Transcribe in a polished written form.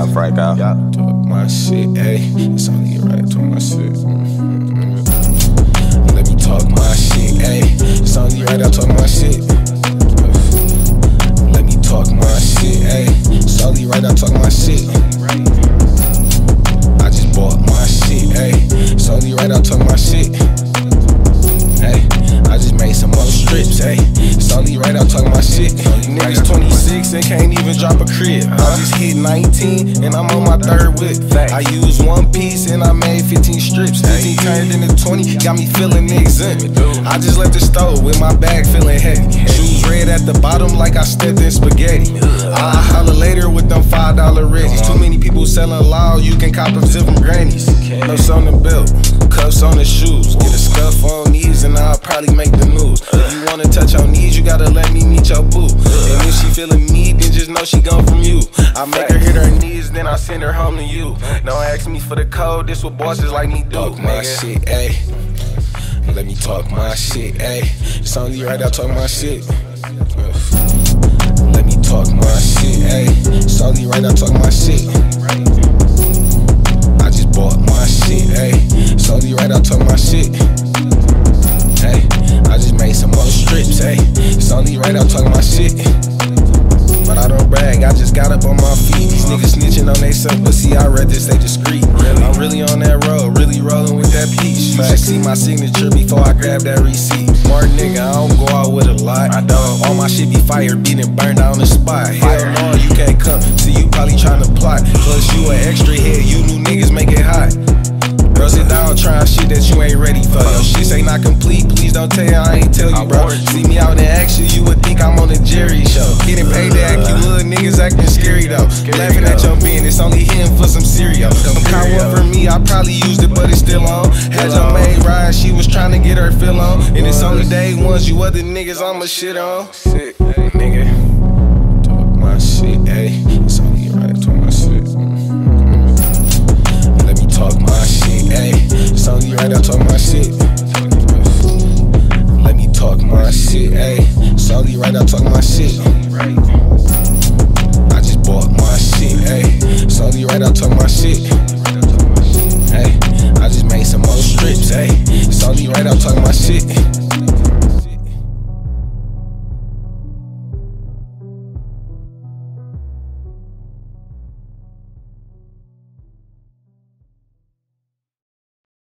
Frank out. Yeah. Talk my shit, ayy. It's only right, talk my shit. Let me talk my shit, ayy. It's only right, I talk my shit. Let me talk my shit, ayy. It's only right, I talk my shit. I just bought my shit, ayy. It's only right, I talk my shit. Hey, I just made some more strips, ayy. It's only right, I talk my shit. Niggas 26 and can't even drop a crib. I just hit 19 and I'm on my third whip. I used one piece and I made 15 strips. 15 turned into 20, got me feeling exempt. I just left the stove with my bag feeling heavy. Shoes red at the bottom like I stepped in spaghetti. I'll holler later with them $5 Reggies. Too many people selling loud, you can cop them to them grannies. Cuffs on the belt, cuffs on the shoes. Get a scuff on these and I'll probably make the news. If you wanna touch on these, you gotta let me meet your boo. And if she feeling me, then just know she gone from you. I make her hit her knees, then I send her home to you. Don't ask me for the code, this what bosses like me do. Talk my shit, ayy. Let me talk my shit, ayy. It's only right, I talk my shit. Let me talk my shit, ayy. It's only right, I talk my shit. I just bought my shit, ayy. It's only right, I talk my shit. Hey, I just made some more strips, ayy. It's only right, I talk my shit. But I don't brag, I just got up on my feet. These niggas snitching on they self, but see, I read this, they discreet. I'm really on that road, really rolling with that piece. You should see my signature before I grab that receipt. Smart nigga, I don't go out with a lot. I don't. All my shit be fired, beating burned out on the spot. Hell no, you can't come, see you probably trying to plot. Plus you an extra head, you new niggas make it hot. Girl, sit down, trying shit that you ain't ready for. Your shit say not complete, please don't tell you, I ain't tell you, bro. See me out in action, you would think I'm on the Jerry show. Getting paid to act, you little niggas acting scary though. Laughing at your business, only hitting for some cereal. Some kind one for me, I probably used it, but it's still on. Had your maid ride, she was trying to get her fill on. And it's only day ones, you other niggas I'ma shit on. Shit, hey, nigga. Talk my shit, ayy. It's only right, talk my shit. Let me talk my shit, ayy. It's only right, I talk my shit. Let me talk my shit, ayy. It's only right, I talk my shit. I just bought my shit, ayy. It's only right, I talk my shit. Hey, I just made some more strips, ayy. It's only right, I talk my shit.